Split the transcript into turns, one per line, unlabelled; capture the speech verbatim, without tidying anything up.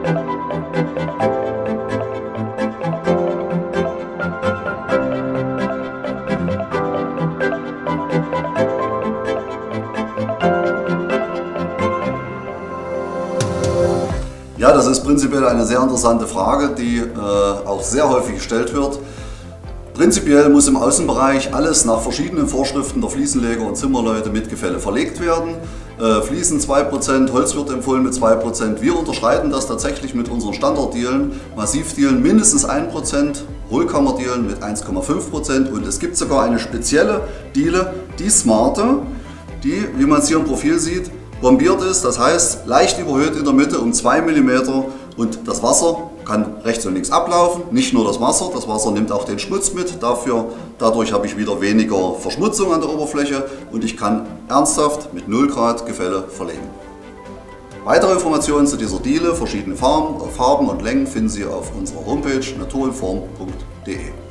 Ja, das ist prinzipiell eine sehr interessante Frage, die äh, auch sehr häufig gestellt wird. Prinzipiell muss im Außenbereich alles nach verschiedenen Vorschriften der Fliesenleger und Zimmerleute mit Gefälle verlegt werden. Äh, Fliesen zwei Prozent, Holz wird empfohlen mit zwei Prozent. Wir unterschreiten das tatsächlich mit unseren Standarddielen, Massivdielen mindestens ein Prozent, Hohlkammerdielen mit eins Komma fünf Prozent und es gibt sogar eine spezielle Diele, die Smarte, die, wie man es hier im Profil sieht, bombiert ist, das heißt leicht überhöht in der Mitte um zwei Millimeter und das Wasser kann rechts und links ablaufen. Nicht nur das Wasser, das Wasser nimmt auch den Schmutz mit. Dafür, dadurch habe ich wieder weniger Verschmutzung an der Oberfläche und ich kann ernsthaft mit null Grad Gefälle verlegen. Weitere Informationen zu dieser Diele, verschiedene Farben, Farben und Längen finden Sie auf unserer Homepage naturinform punkt de.